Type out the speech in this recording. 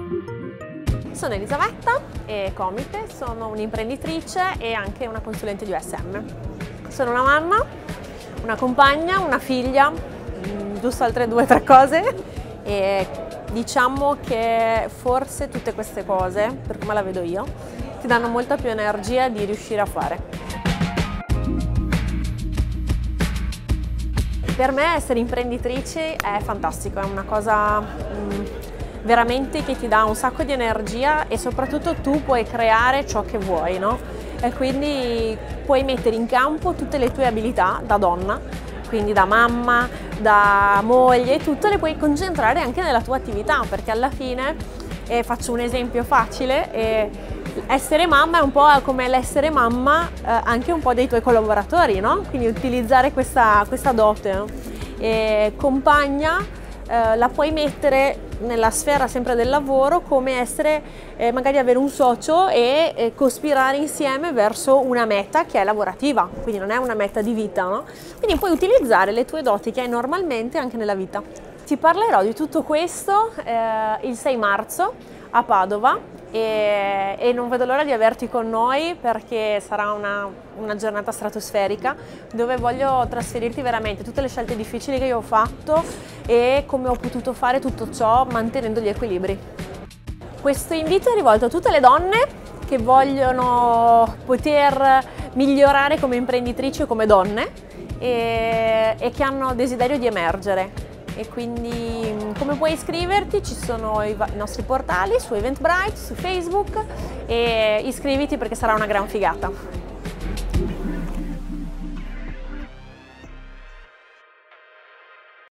Sono Elisabetta e Comite, sono un'imprenditrice e anche una consulente di USM. Sono una mamma, una compagna, una figlia, giusto altre 2 o 3 cose, e diciamo che forse tutte queste cose, per come la vedo io, ti danno molta più energia di riuscire a fare. Per me essere imprenditrice è fantastico, è una cosa veramente che ti dà un sacco di energia e soprattutto tu puoi creare ciò che vuoi, no? E quindi puoi mettere in campo tutte le tue abilità da donna, quindi da mamma, da moglie, tutte le puoi concentrare anche nella tua attività, perché alla fine, faccio un esempio facile, essere mamma è un po' come l'essere mamma anche un po' dei tuoi collaboratori, no? Quindi utilizzare questa dote, no? E compagna la puoi mettere nella sfera sempre del lavoro, come essere magari avere un socio e cospirare insieme verso una meta che è lavorativa, quindi non è una meta di vita, no? Quindi puoi utilizzare le tue doti che hai normalmente anche nella vita. Ti parlerò di tutto questo il 6 marzo a Padova e non vedo l'ora di averti con noi, perché sarà una giornata stratosferica dove voglio trasferirti veramente tutte le scelte difficili che io ho fatto e come ho potuto fare tutto ciò mantenendo gli equilibri. Questo invito è rivolto a tutte le donne che vogliono poter migliorare come imprenditrici o come donne e che hanno desiderio di emergere. E quindi come puoi iscriverti? Ci sono i nostri portali su Eventbrite, su Facebook, e iscriviti perché sarà una gran figata.